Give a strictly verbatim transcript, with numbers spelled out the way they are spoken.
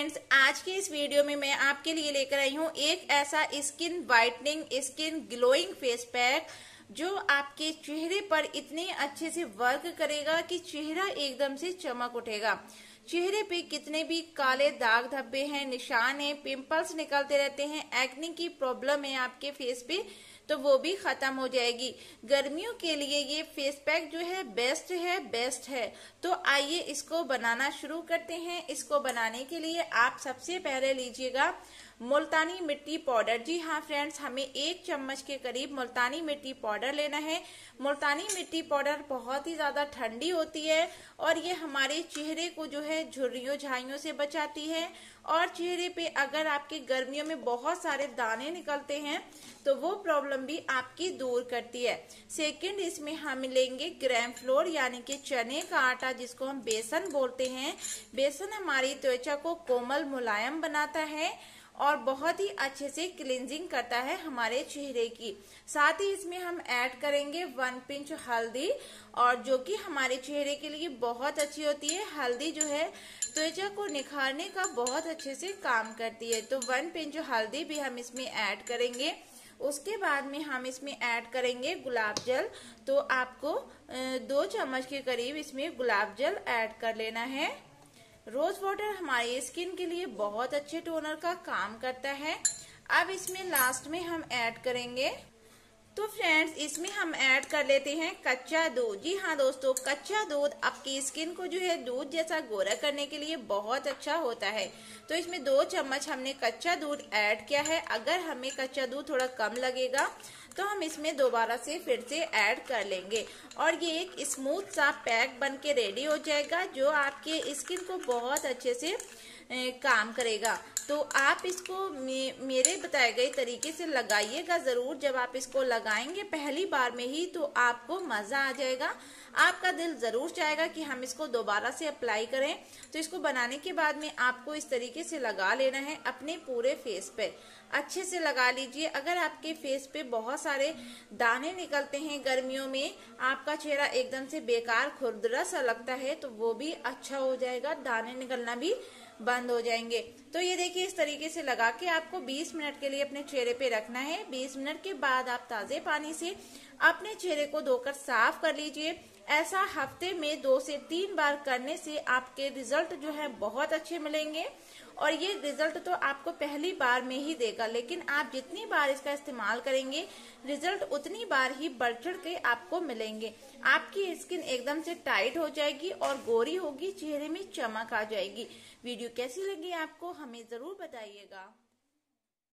Friends, आज की इस वीडियो में मैं आपके लिए लेकर आई हूँ एक ऐसा skin whitening skin glowing face pack जो आपके चेहरे पर इतने अच्छे से वर्क करेगा कि चेहरा एकदम से चमक उठेगा। चेहरे पे कितने भी काले दाग धब्बे हैं, निशान हैं, पिंपल्स निकलते रहते हैं, एक्ने की प्रॉब्लम है आपके फेस पे, तो वो भी खत्म हो जाएगी। गर्मियों के लिए ये फेस पैक जो है बेस्ट है बेस्ट है। तो आइए इसको बनाना शुरू करते हैं। इसको बनाने के लिए आप सबसे पहले लीजिएगा मुल्तानी मिट्टी पाउडर। जी हाँ फ्रेंड्स, हमें एक चम्मच के करीब मुल्तानी मिट्टी पाउडर लेना है। मुल्तानी मिट्टी पाउडर बहुत ही ज्यादा ठंडी होती है और ये हमारे चेहरे को जो है झुर्रियों झाइयों से बचाती है। और चेहरे पे अगर आपके गर्मियों में बहुत सारे दाने निकलते हैं तो वो प्रॉब्लम भी आपकी दूर करती है। सेकंड, इसमें हम लेंगे ग्राम फ्लोर यानी कि चने का आटा, जिसको हम बेसन बोलते हैं। बेसन हमारी त्वचा को कोमल मुलायम बनाता है और बहुत ही अच्छे से क्लींजिंग करता है हमारे चेहरे की। साथ ही इसमें हम ऐड करेंगे वन पिंच हल्दी, और जो कि हमारे चेहरे के लिए बहुत अच्छी होती है। हल्दी जो है त्वचा को निखारने का बहुत अच्छे से काम करती है, तो वन पिंच हल्दी भी हम इसमें ऐड करेंगे। उसके बाद में हम इसमें ऐड करेंगे गुलाब जल। तो आपको दो चम्मच के करीब इसमें गुलाब जल ऐड कर लेना है। रोज वाटर हमारी स्किन के लिए बहुत अच्छे टोनर का काम करता है। अब इसमें लास्ट में हम ऐड करेंगे, तो फ्रेंड्स इसमें हम ऐड कर लेते हैं कच्चा दूध। जी हाँ दोस्तों, कच्चा दूध आपकी स्किन को जो है दूध जैसा गोरा करने के लिए बहुत अच्छा होता है। तो इसमें दो चम्मच हमने कच्चा दूध ऐड किया है। अगर हमें कच्चा दूध थोड़ा कम लगेगा तो हम इसमें दोबारा से फिर से ऐड कर लेंगे और ये एक स्मूथ सा पैक बन के रेडी हो जाएगा जो आपके स्किन को बहुत अच्छे से ए, काम करेगा। तो आप इसको मे, मेरे बताए गए तरीके से लगाइएगा जरूर। जब आप इसको लगाएंगे पहली बार में ही तो आपको मजा आ जाएगा, आपका दिल जरूर चाहेगा कि हम इसको दोबारा से अप्लाई करें। तो इसको बनाने के बाद में आपको इस तरीके से लगा लेना है अपने पूरे फेस पे। अच्छे से लगा लीजिए। अगर आपके फेस पे बहुत सारे दाने निकलते हैं गर्मियों में, आपका चेहरा एकदम से बेकार खुरदरा सा लगता है, तो वो भी अच्छा हो जाएगा, दाने निकलना भी बंद हो जाएंगे। तो ये देखिए इस तरीके से लगा के आपको बीस मिनट के लिए अपने चेहरे पे रखना है। बीस मिनट के बाद आप ताजे पानी से अपने चेहरे को धोकर साफ कर लीजिए। ऐसा हफ्ते में दो से तीन बार करने से आपके रिजल्ट जो है बहुत अच्छे मिलेंगे। और ये रिजल्ट तो आपको पहली बार में ही देगा, लेकिन आप जितनी बार इसका इस्तेमाल करेंगे रिजल्ट उतनी बार ही बढ़ चढ़ के आपको मिलेंगे। आपकी स्किन एकदम से टाइट हो जाएगी और गोरी होगी, चेहरे में चमक आ जाएगी। वीडियो कैसी लगी आपको हमें जरूर बताइएगा।